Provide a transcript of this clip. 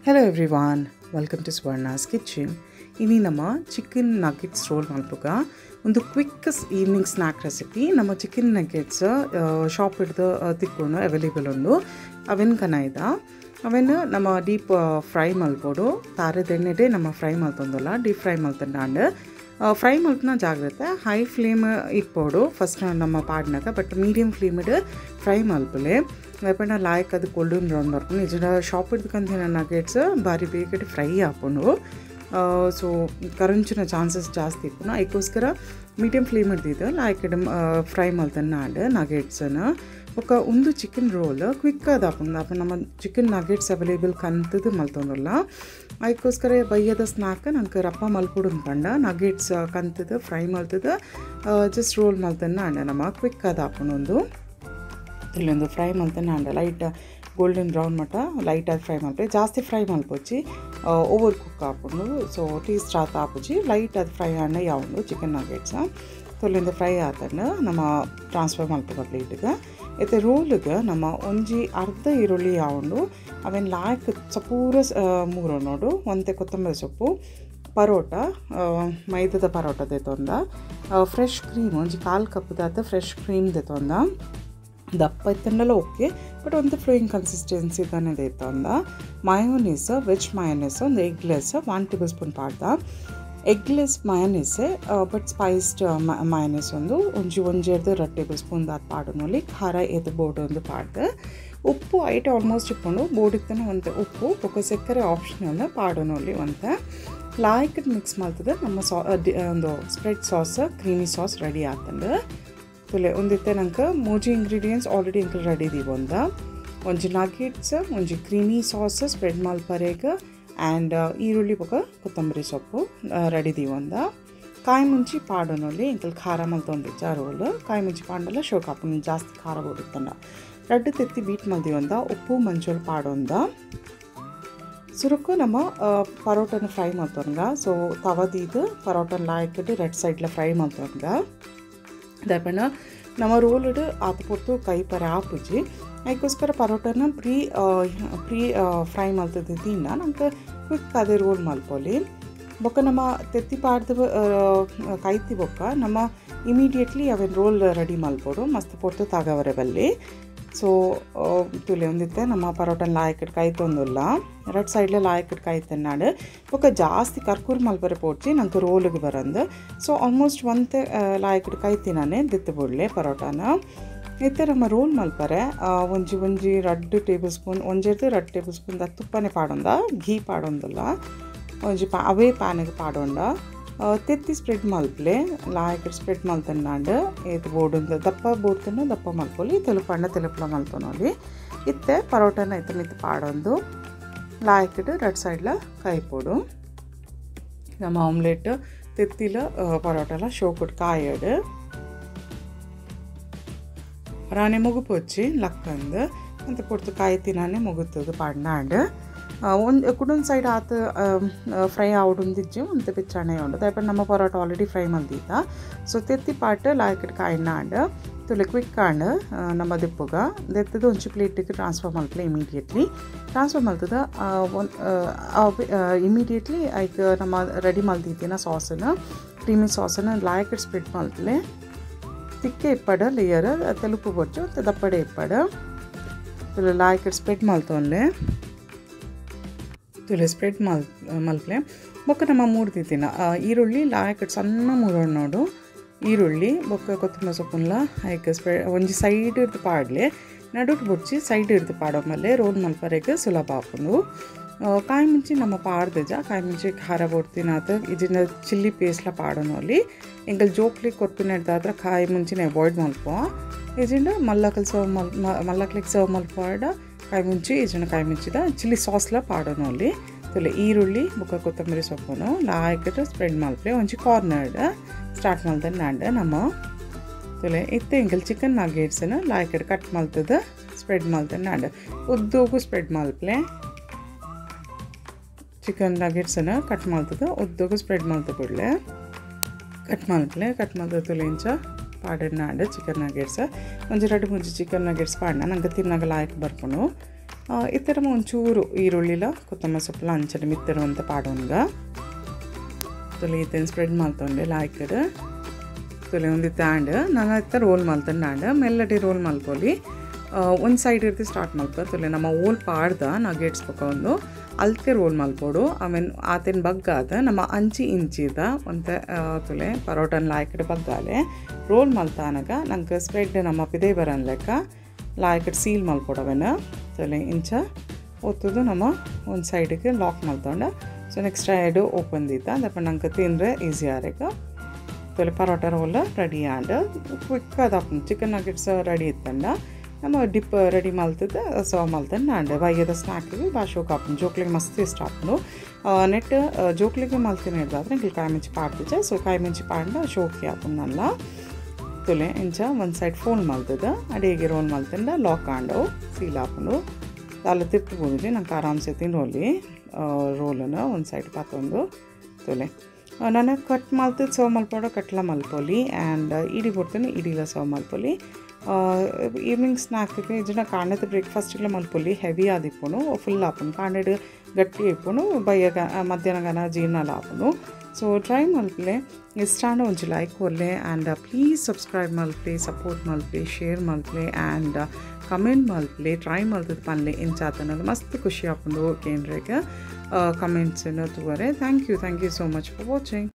Hello everyone, welcome to Swarna's Kitchen. Ini nama chicken nuggets roll malpuga. ಒಂದು quickest evening snack recipe. ನಮ್ಮ chicken nuggets shop ಹಿಡ್ದು ತಿಕ್ಕೊಂಡು available ಉಂಡು. ಅವೆನ್ ಕನಾಯ್ದ ಅವೆನ್ ನಮ್ಮ ಡೀಪ್ ಫ್ರೈ ಮಲ್ಪೋಡು. ತಾರದ ಎಣ್ಣೆಡೆ ನಮ್ಮ ಫ್ರೈ ಮಲ್ತೊಂದಲ್ಲ, ಡೀಪ್ ಫ್ರೈ ಮಲ್ತಂಡು ಫ್ರೈ ಮಲ್ಪನ ಜಾಗ್ರತೆ ಹೈ ಫ್ಲೇಮ್ ಇಪ್ಪೋಡು ಫಸ್ಟ್ ನಮ್ಮ ಪಾಡ್ನಾಗ. ಬಟ್ ಮೀಡಿಯಮ್ ಫ್ಲೇಮಿಡ್ ಫ್ರೈ ಮಲ್ಪಲೆ ವೆಪಣ ಲಾಯ್ಕ್ ಅದು ಗೋಲ್ಡನ್ ಬ್ರೌನ್ ಬರ್ಕೊಂಡು ನಿಜ ಶಾಪ್ ಹಿಡ್ಕಂತ ನಗ್ಗೆಟ್ಸ್ ಬಾರಿ ಬೇಗ ಫ್ರೈ ಹಾಕೊಂಡು ಸೊ ಕರಂಚಿನ ಚಾನ್ಸಸ್ ಜಾಸ್ತಿ ಇಪ್ಪುನ ಅದಕ್ಕೋಸ್ಕರ ಮೀಡಿಯಮ್ ಫ್ಲೇಮ್ ಹಿಡ್ದಿದ್ದು ಲೈಕ್ ಫ್ರೈ ಮಲ್ತನ್ನ ಆಂಡ್ ನಗೆಟ್ಸನ್ನು ಒಂದು ಚಿಕನ್ ರೋಲ್ ಕ್ವಿಕ್ ಅದಾಪುಂಡು ಅಪ್ಪ ನಮ್ಮ ಚಿಕನ್ ನಗೆಟ್ಸ್ ಅವೈಲೇಬಲ್ ಕಂತದ್ದು ಮಲ್ತೊಂದಲ್ಲ. ಅದಕ್ಕೋಸ್ಕರ ಬಯ್ಯದ ಸ್ನ್ಯಾಕ್ ನಂಗೆ ರಪ್ಪ ಮಲ್ಪುಡು ಅನ್ಕಂಡ ನಗೆಟ್ಸ್ ಕಂತದ್ದು ಫ್ರೈ ಮಲ್ತದ್ದು ಜಸ್ಟ್ ರೋಲ್ ಮಲ್ತನ್ನ ಆಂಡ ನಮ್ಮ ಕ್ವಿಕ್ ಅದಾಪುಂಡು. ಒಂದು ಇಲ್ಲೊಂದು ಫ್ರೈ ಮಲ್ತನ್ನ ಆಂಡ ಲೈಟ್ ಗೋಲ್ಡನ್ ಬ್ರೌನ್ ಮಟ್ಟ ಲೈಟಾಗಿ ಫ್ರೈ ಮಲ್ಪೆ, ಜಾಸ್ತಿ ಫ್ರೈ ಮಲ್ಪೊಚ್ಚಿ ಓವರ್ ಕುಕ್ ಹಾಕೊಂಡು ಸೊ ಟೇಸ್ಟ್ ಆತ ಹಾಪುಜಿ ಲೈಟ್ ಅದು ಫ್ರೈ ಆಂಡ ಯಾವುದು ಚಿಕನ್ ನಗೆಟ್ಸ್ ತೊಲಿಂದ ಫ್ರೈ ಆತಂಡು ನಮ್ಮ ಟ್ರಾನ್ಸ್ಫರ್ ಮಲ್ಪದ ಪ್ಲೇಟ್ಗೆ. ಮತ್ತು ರೋಲ್ಗೆ ನಮ್ಮ ಒಂಜಿ ಅರ್ಧ ಈರುಳ್ಳಿ ಯಾವುದು ಅವೇನು ಲಾಯ್ಕ್ ಸಪೂರ ಮೂರು ನೋಡು ಒಂತೆ ಕೊತ್ತಂಬರಿ ಸೊಪ್ಪು ಪರೋಟ ಮೈದದ ಪರೋಟ ತೆತ್ತೊಂದ ಫ್ರೆಶ್ ಕ್ರೀಮ್ ಒಂಜಿ 1/4 ಕಪ್ ಫ್ರೆಶ್ ಕ್ರೀಮ್ ತೆತ್ತೊಂದ. ದಪ್ಪ ಇತ್ತಂಡಲ್ಲ ಓಕೆ, ಬಟ್ ಒಂದು ಫ್ಲೋಯಿಂಗ್ ಕನ್ಸಿಸ್ಟೆನ್ಸಿ ತಾನೇ ಇತ್ತಂದ. ಮಯೋನೀಸ್ ವೆಜ್ ಮಯೋನೀಸ್ ಒಂದು ಎಗ್ಲೆಸ್ 1 ಟೇಬಲ್ ಸ್ಪೂನ್ ಪಾಡ್ದ. Eggless mayonnaise but spiced mayonnaise ಒಂಜೆರ್ದು 2 ಟೇಬಲ್ ಸ್ಪೂನ್ ಅದು ಪಾಡೋನಲ್ಲಿ ಖಾರ ಎದ್ದು ಬೋರ್ಡ್ ಒಂದು ಪಾಡ್ದು. ಉಪ್ಪು ಐಟ್ ಆಲ್ಮೋಸ್ಟ್ ಇಟ್ಕೊಂಡು ಬೋರ್ಡಿಗೆ ಒಂದು ಉಪ್ಪು ಒಕ್ಕ ಸಕ್ಕರೆ ಆಪ್ಷನಲ್ ಪಾಡೋನಲ್ಲಿ ಒಂದು ಲಾಯ್ಕ್ ಮಿಕ್ಸ್ ಮಾಡ್ತದೆ. ನಮ್ಮ ಒಂದು spread sauce creamy sauce ready ಆಗ್ತಂಡು. ತುಲೆ ಒಂದಿತ್ತೆ ನಂಗೆ ಮೂಜಿ ಇಂಗ್ರೀಡಿಯೆಂಟ್ಸ್ ಆಲ್ರೆಡಿ ಇಂಕ್ಲು ರೆಡಿ ಇದೀವಿ. ಒಂಜಿ ನಗೆಟ್ಸ್ ಒಂಜಿ ಕ್ರೀಮಿ ಸಾಸ್ ಸ್ಪ್ರೆಡ್ ಮಲ್ಪರೆಗೆ ಆ್ಯಂಡ್ ಈರುಳ್ಳಿ ಬೊಕ ಕೊತ್ತಂಬರಿ ಸೊಪ್ಪು ರೆಡಿ ಇದೀವಿ. ಕಾಯಿ ಮುಂಚಿ ಪಾಡೋನಲ್ಲಿ ಇಂಕಲ್ ಖಾರ ಮಲ್ತೊಂದಿಜ್ಜ ರೋಲ್ ಕಾಯಿ ಮುಂಚಿ ಪಾಂಡಲ್ಲ ಶೋಕ್ ಹಾಕೊಂಡು ಜಾಸ್ತಿ ಖಾರ ಕೊಡುತ್ತಂಡ. 2 ತೆತ್ತಿ ಬೀಟ್ ಮಲ್ದೀವಂದ ಉಪ್ಪು ಮಂಚೂರು ಪಾಡೊಂದ. ಸುರುಕು ನಮ್ಮ ಪರೋಟನ ಫ್ರೈ ಮಾಡ್ತೊಂಗ. ಸೊ ತವದಿದ್ದು ಪರೋಟನ ಲಾಯ್ಕಿಟ್ಟು ರೆಡ್ ಸೈಡ್ಲ ಫ್ರೈ ಮಾಡ್ತೊಂಗ. ದಪ್ಪನ ನಮ್ಮ ರೋಲ್ಡ್ ಆತ ಪೊರ್ತು ಕೈ ಪರ ಆಪುಜಿ ಅದಕ್ಕೋಸ್ಕರ ಪರೋಟನ ಪ್ರೀ ಫ್ರೈ ಮಲ್ತದಿದ್ದಿಂದ ನಮ್ಗೆ ಕ್ವಿಕ್ ಅದೇ ರೋಲ್ ಮಲ್ಪೊಲಿ ಬೊಕ್ಕ ನಮ್ಮ ತೆತ್ತಿ ಪಾಡ್ದು ಕೈತಿ ಬೊಕ್ಕ ನಮ್ಮ ಇಮಿಡಿಯೇಟ್ಲಿ ಅವೇನು ರೋಲ್ ರೆಡಿ ಮಲ್ಪೋಡು ಮಸ್ತ್ ಪೊರ್ತು ತಗವರೆ ಬಲ್ಲಿ. ಸೊ ತುಲೆ ಒಂದಿತ್ತೆ ನಮ್ಮ ಪರೋಟನ ಲಾಯ್ಕಿಟ್ಟು ಕೈ ತೊಂದಿಲ್ಲ ರೆಡ್ ಸೈಡ್ಲೆ ಲಾಯ್ಕಿಟ್ಟು ಕೈ ತನ್ನಾಡು ಬೊಕ್ಕ ಜಾಸ್ತಿ ಕರ್ಕೂರು ಮಲ್ಪರೆ ಪೋಡ್ಚಿ ನಂಗೆ ರೋಲಿಗೆ ಬರಂದು. ಸೊ ಆಲ್ಮೋಸ್ಟ್ ಒಂತೆ ಲಾಯ್ಕಿಟ್ಟು ಕೈ ತಿನ್ನಾನೆ ದಿತ್ತು ಬಿಡ್ಲೆ ಪರೋಟನ. ಇತ್ತೆ ನಮ್ಮ ರೋಲ್ ಮಲ್ಪರೆ ಒಂಜಿ 2 ಟೇಬಲ್ ಸ್ಪೂನ್ ಒಂಜೆರ್ದು 2 ಟೇಬಲ್ ಸ್ಪೂನ್ ತುಪ್ಪನೇ ಪಾಡೊಂದ, ಘೀ ಪಾಡೊಂದಿಲ್ಲ ಒಂಜಿ ಅವೇ ಪ್ಯಾನಿಗೆ ಪಾಡೊಂಡ. ತೆತ್ತಿ ಸ್ಪ್ರೆಡ್ ಮಲ್ಪಲೆ ಲಾಯ್ಕಿಟ್ಟು ಸ್ಪ್ರೆಡ್ ಮಲ್ತನ್ನಾಂಡು ಇದು ಬೋರ್ಡಿಂದ ದಪ್ಪ ಬೋಡ್ತನ್ನ ದಪ್ಪ ಮಲ್ಪೊಲಿ ತೆಲುಪಂಡ ತೆಲುಪಲ ಮಲ್ತೊನೊಲಿ. ಇತ್ತೆ ಪರೋಟನ ಇತ್ತು ಮಿತ್ತು ಪಾಡೊಂದು ಲಾಯ್ಕಿಟ್ಟು ರೆಡ್ ಸೈಡ್ಲ ಕೈಪೋಡು. ನಮ್ಮ ಆಮ್ಲೆಟ್ ತೆತ್ತಿಲ ಪರೋಟಲ ಶೋಕುಟ್ಟು ಕಾಯಡು ರಾಣೆ ಮುಗುಪೊಚ್ಚಿ ಲಕ್ಕಂದು ಅಂತ ಪೊಡ್ತು ಕಾಯಿ ತಿನ್ನಾನೆ ಮುಗುತ್ತದು ಪಾಡ್ನಾಂಡು. ಕುಡೊಂದು ಸೈಡ್ ಆತ ಫ್ರೈ ಆವಡುಂದಿಜ್ಜು ಅಂತ ಪಿಚ್ಚಣೆ ಉಂಡು. ದಯಪ ನಮ್ಮ ಪರೋಟ ಆಲ್ರೆಡಿ ಫ್ರೈ ಮಲ್ದಿದ್ದ. ಸೊ ತೆತ್ತಿ ಪಾಟ್ ಲಾಯ್ಕಿಟ್ಟು ಕಾಯಿನಾಂಡ್ ತುಲೆ ಕ್ವಿಕ್ ಆಂಡ್ ನಮ್ಮ ದಿಪ್ಪುಗ ದೆತ್ತದ ಒಂಚು ಪ್ಲೇಟಿಗೆ ಟ್ರಾನ್ಸ್ಫರ್ ಮಲ್ಪಲೆ ಇಮಿಡಿಯೇಟ್ಲಿ ಟ್ರಾನ್ಸ್ಫರ್ ಮಲ್ತದ. ಇಮಿಡಿಯೇಟ್ಲಿ ಐಕ್ ನಮ್ಮ ರೆಡಿ ಮಲ್ದಿದ್ದಿನ ಸಾಸನ್ನು ಕ್ರೀಮಿ ಸಾಸನ್ನು ಲಾಯ್ಕಿಟ್ಟು ಸ್ಪ್ರೆಡ್ ಮಲ್ಪಲೆ ತಿಕ್ಕೆ ಇಪ್ಪಡ ಲೇಯರ್ ತೆಲುಪು ಬೊಚ್ಚು ದಪ್ಪಡೆ ಇಪ್ಪಡ ತುಲೆ ಲಾಯ್ಕಿಟ್ಟು ಸ್ಪ್ರೆಡ್ ಮಲ್ತೊನ್ಲೆ ತುಲೆ ಸ್ಪ್ರೆಡ್ ಮಲ್ಪಲೆ ಬೊಕ್ಕ ನಮ್ಮ 3 ತಿತ್ತಿನ ಈರುಳ್ಳಿ ಲಾಯ್ಕಿಟ್ಟು ಸಣ್ಣ ಮೂರೋಣ ನೋಡು ಈರುಳ್ಳಿ ಬೊಕ್ಕ ಕೊತ್ತಂಬರಿ ಸೊಪ್ಪುಲ್ಲ ಆಯ್ಕೆ ಒಂಜಿ ಸೈಡ್ ಇರ್ದು ಪಾಡಲೆ ನಡುಟ್ ಬುಡ್ಚಿ ಸೈಡ್ ಇರ್ದು ಪಾಡೋ ಮೇಲೆ ರೋಲ್ ಮಲ್ಪರೆಗೆ ಸುಲಭ ಹಾಕೊಂಡು. ಕಾಯಿ ಮುಂಚಿ ನಮ್ಮ ಪಾಡ್ದಜ ಕಾಯಿ ಮುಂಚಿ ಖಾರ ಬೊಡ್ತಿನಾತ ಇದನ್ನ ಚಿಲ್ಲಿ ಪೇಸ್ಟ್ಲ ಪಾಡೋನಲ್ಲಿ ಎಂಗಲ್ ಜೋಕ್ಲಿ ಕೊರ್ಪಿನ ಹಿಡ್ದಾದ್ರೆ ಕಾಯಿ ಮುಂಚಿನ ಅವಾಯ್ಡ್ ಮಲ್ಪೋ ಇಜಿಂಡ ಮಲ್ಲಕ್ಲಿಗೆ ಸರ್ವ್ ಮಲ್ಪಾಡ ಕಾಯಿ ಮುಂಚಿ ಇಜನ ಕಾಯಿ ಮುಂಚಿದ ಚಿಲ್ಲಿ ಸಾಸ್ಲ ಪಾಡೋನಲ್ಲಿ ತುಲೆ ಈರುಳ್ಳಿ ಬೊಕ್ಕ ಕೊತ್ತಂಬರಿ ಸೊಪ್ಪುನು ಲಾಯ್ಕಿಟ್ಟು ಸ್ಪ್ರೆಡ್ ಮಲ್ಪಲೆ ಒಂಚಿ ಕಾರ್ನರ್ಡ್ ಸ್ಟಾರ್ಟ್ ಮಲ್ತಂಡು ನಮ್ಮ ತುಲೆ ಇತ್ತೆ ಎಂಗಲ್ ಚಿಕನ್ ನಗೆಟ್ಸನ್ನು ಲಾಯ್ಕಿಟ್ಟು ಕಟ್ ಮಲ್ತದ ಸ್ಪ್ರೆಡ್ ಮಲ್ತಂಡು ಉದ್ದೋಗು ಸ್ಪ್ರೆಡ್ ಮಲ್ಪಲೆ ಚಿಕನ್ ನಗೆಟ್ಸನ್ನು ಕಟ್ ಮಲ್ತದ ಉದ್ದೋಗು ಸ್ಪ್ರೆಡ್ ಮಲ್ತ ಬಿಡ್ಲೆ ಕಟ್ ಮಲ್ತ ತುಲೆ ಇಂಚ ಪಾಡನ್ನಾಂಡು ಚಿಕನ್ ನಗೆಟ್ಸ್ ಒಂಜಿ 2-3 ಚಿಕನ್ ನಗೆಟ್ಸ್ ಪಾಡ್ನ ನಂಗೆ ತಿನ್ನಾಗ ಲಾಯ್ಕ್ ಬರ್ಕೊಂಡು ಇತ್ತರ ಒಂಚೂರು ಈರುಳ್ಳಿಲ ಕೊತ್ತಂಬರಿ ಸೊಪ್ಪುಲ ಅಂಚನೆ ಮಿತ್ತಿರುವಂಥ ಪಾಡೋನ್ಗ ತುಲೆ ಇತ್ತೇನು ಸ್ಪ್ರೆಡ್ ಮಾಡ್ತೊಂಡೆ ಲಾಯ್ಕಡ್ ತುಲೆ ಒಂದು ತಾಂಡ್ ನಾನು ಇತ್ತ ರೋಲ್ ಮಾಡ್ತಂಡ ಮೆಲ್ಲಡಿ ರೋಲ್ ಮಲ್ಪೊಲಿ ಒಂದು ಸೈಡ್ ಇರ್ತಿ ಸ್ಟಾರ್ಟ್ ಮಲ್ಪ ತುಲೆ ನಮ್ಮ ಓಲ್ ಪಾಡ್ದ ನಗೆಟ್ಸ್ ಒಂದು ಅಲ್ತೆ ರೋಲ್ ಮಲ್ಪೋಡು ಆಮೇಲೆ ಆತೇನು ಬಗ್ಗಾದ ನಮ್ಮ ಅಂಚಿ ಇಂಚಿದ ಒಂದು ತುಲೆ ಪರೋಟನ್ ಲಾಯ್ಕಡ್ ಬಗ್ಗಾಲೆ ರೋಲ್ ಮಲ್ತಾನಾಗ ನಂಗೆ ಸ್ಪ್ರೆಡ್ ನಮ್ಮ ಪಿದೇ ಬರನ್ ಲೆಕ್ಕ ಲಾಯ್ಕಡ್ ಸೀಲ್ ಮಲ್ಪೊಡವೆನ ತುಲೆ ಇಂಚ ಒತ್ತುದು ನಮ್ಮ ಒಂದು ಸೈಡಿಗೆ ಲಾಕ್ ಮಲ್ತೊಂಡ ಸೊ ನೆಕ್ಸ್ಟ್ ಸೈಡು ಓಪನ್ ದಿತ್ತ ಅದಪ್ಪ ನಂಗೆ ತಿಂದರೆ ಈಸಿ ಆರೇಗ ತುಲೆ paratha roll ready and quick ಅದಾಪ ಚಿಕನ್ ನಗೆಟ್ಸ್ ರೆಡಿ ಇತ್ತಂಡ ನಮ್ಮ ಡಿಪ್ ರೆಡಿ ಮಲ್ತದ ಸರ್ವ್ ಮಲ್ತಂಡು ನಾಂಡೆ ಬೈಯದ ಸ್ನ್ಯಾಕಿಗೆ ಭಾಷೋಕೆ ಹಾಪು ಜೋಕ್ಲಿಗೆ ಮಸ್ತ್ ಇಷ್ಟ ಹಾಪು ನೆಟ್ ಜೋಕ್ಲಿಗೆ ಮಲ್ತೀನಿ ಹಿಡ್ದಾದ್ರೆ ಇಲ್ಲಿ ಕಾಯಿ ಮಿಂಚಿ ಪಾಡ್ದಿಚ್ಚೆ ಸೊ ಕಾಯಿ ಮಿಂಚಿ ಪಾಡ್ದ ಶೋಕಿ ಹಾಪುನಲ್ಲ ತುಲೆ ಇಂಚ ಒಂದು ಸೈಡ್ ಫೋನ್ ಮಲ್ತದ ಅಡಿಗೆ ರೋಲ್ ಮಲ್ತಂಡ ಲಾಕ್ ಆಂಡವು ಸೀಲ್ ಹಾಪುಂಡು ಅಲ್ಲ ತಿರ್ಬೋದು ನಂಗೆ ಆರಾಮ್ಸೆ ತಿನ್ನೋಲಿ ರೋಲನ್ನು ಒಂದು ಸೈಡ್ ಪಾತೊಂದು ತುಲೆ ನಾನು ಕಟ್ ಮಲ್ತದ್ದು ಸರ್ವ್ ಮಲ್ಪೋಡು ಕಟ್ಲ ಮಲ್ಪೊಲಿ ಆ್ಯಂಡ್ ಇಡಿ ಬಿಡ್ತೀನಿ ಇಡಿಲ ಸರ್ವ್ ಮಲ್ಪೊಲಿ ಈವ್ನಿಂಗ್ ಸ್ನ್ಯಾಕ್ಗೆ ಇದನ್ನ ಕಾಂಡದ ಬ್ರೇಕ್ಫಾಸ್ಟಿಗೆ ಮಲ್ಪೊಲಿ ಹೆವಿ ಆದಿಪ್ಪುನು ಫುಲ್ ಹಾಪುನು ಕಾಂಡದ ಗಟ್ಟಿ ಇಪ್ಪುನು ಬಯ್ಯಗ ಮಧ್ಯಾಹ್ನಗನ ಜೀರ್ಣಲ ಹಾಪುನು ಸೊ ಟ್ರೈ ಮಲ್ಪಲೆ ಇಷ್ಟಾಂಡ ಒಂಚು ಲೈಕ್ ಕೊರ್ಲೆ ಆ್ಯಂಡ್ ಪ್ಲೀಸ್ ಸಬ್ಸ್ಕ್ರೈಬ್ ಮಲ್ಪಲೆ ಸಪೋರ್ಟ್ ಮಲ್ಪಲೆ ಶೇರ್ ಮಲ್ಪಲೆ ಆ್ಯಂಡ್ ಕಮೆಂಟ್ ಮಲ್ಪಲೆ ಟ್ರೈ ಮಲ್ತದ ಪನ್ಲೆ ಇಂಚಾತನಲ್ಲ ಮಸ್ತ್ ಖುಷಿ ಹಾಪುಂಡು ಕೇಂದ್ರಗೆ ಕಮೆಂಟ್ಸನ್ನು ತಗೋರೆ thank you so much for watching.